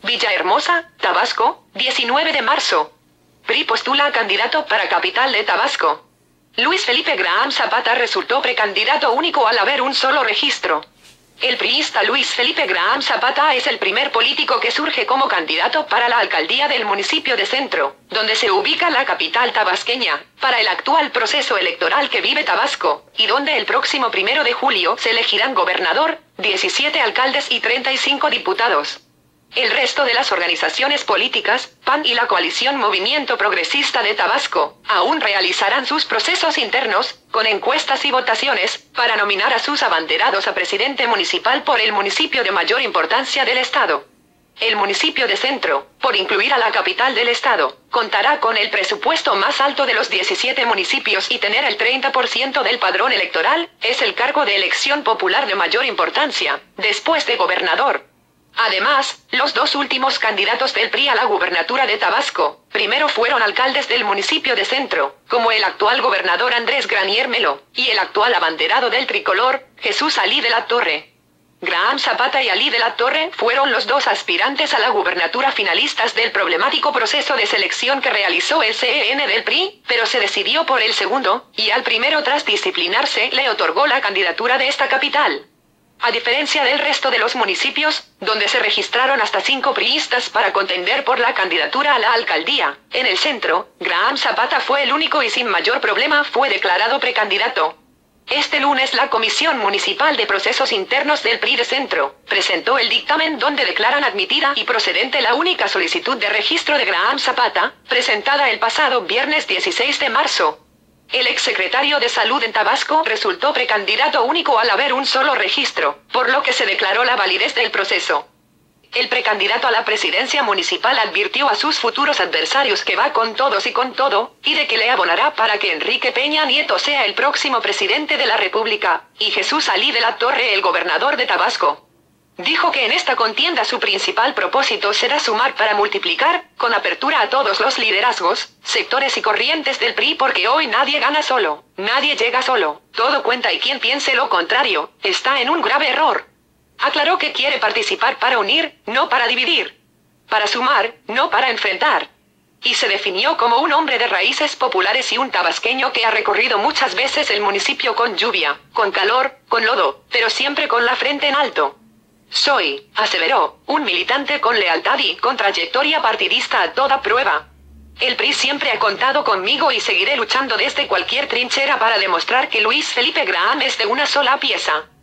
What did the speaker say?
Villahermosa, Tabasco, 19 de marzo. PRI postula a candidato para capital de Tabasco. Luis Felipe Graham Zapata resultó precandidato único al haber un solo registro. El priista Luis Felipe Graham Zapata es el primer político que surge como candidato para la alcaldía del municipio de Centro, donde se ubica la capital tabasqueña, para el actual proceso electoral que vive Tabasco, y donde el próximo 1 de julio se elegirán gobernador, 17 alcaldes y 35 diputados. El resto de las organizaciones políticas, PAN y la coalición Movimiento Progresista de Tabasco, aún realizarán sus procesos internos, con encuestas y votaciones, para nominar a sus abanderados a presidente municipal por el municipio de mayor importancia del estado. El municipio de Centro, por incluir a la capital del estado, contará con el presupuesto más alto de los 17 municipios y tener el 30% del padrón electoral, es el cargo de elección popular de mayor importancia, después de gobernador. Además, los dos últimos candidatos del PRI a la gubernatura de Tabasco, primero fueron alcaldes del municipio de Centro, como el actual gobernador Andrés Granier Melo, y el actual abanderado del tricolor, Jesús Alí de la Torre. Graham Zapata y Alí de la Torre fueron los dos aspirantes a la gubernatura finalistas del problemático proceso de selección que realizó el CEN del PRI, pero se decidió por el segundo, y al primero tras disciplinarse le otorgó la candidatura de esta capital. A diferencia del resto de los municipios, donde se registraron hasta 5 priistas para contender por la candidatura a la alcaldía, en el Centro, Graham Zapata fue el único y sin mayor problema fue declarado precandidato. Este lunes la Comisión Municipal de Procesos Internos del PRI de Centro presentó el dictamen donde declaran admitida y procedente la única solicitud de registro de Graham Zapata, presentada el pasado viernes 16 de marzo. El exsecretario de Salud en Tabasco resultó precandidato único al haber un solo registro, por lo que se declaró la validez del proceso. El precandidato a la presidencia municipal advirtió a sus futuros adversarios que va con todos y con todo, y de que le abonará para que Enrique Peña Nieto sea el próximo presidente de la República, y Jesús Alí de la Torre el gobernador de Tabasco. Dijo que en esta contienda su principal propósito será sumar para multiplicar, con apertura a todos los liderazgos, sectores y corrientes del PRI porque hoy nadie gana solo, nadie llega solo, todo cuenta y quien piense lo contrario, está en un grave error. Aclaró que quiere participar para unir, no para dividir. Para sumar, no para enfrentar. Y se definió como un hombre de raíces populares y un tabasqueño que ha recorrido muchas veces el municipio con lluvia, con calor, con lodo, pero siempre con la frente en alto. Soy, aseveró, un militante con lealtad y con trayectoria partidista a toda prueba. El PRI siempre ha contado conmigo y seguiré luchando desde cualquier trinchera para demostrar que Luis Felipe Graham es de una sola pieza.